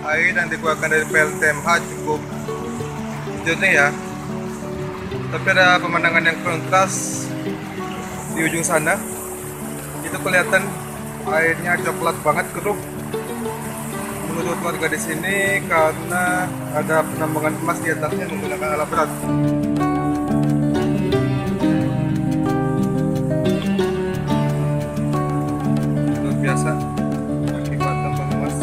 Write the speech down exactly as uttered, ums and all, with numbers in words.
air yang dikeluarkan dari P L T M H cukup jernih ya. Tapi ada pemandangan yang kontras di ujung sana. Itu kelihatan airnya coklat banget, keruh. Menurut warga di sini karena ada penambangan emas di atasnya menggunakan alat berat. Luar biasa akibat tambang emas.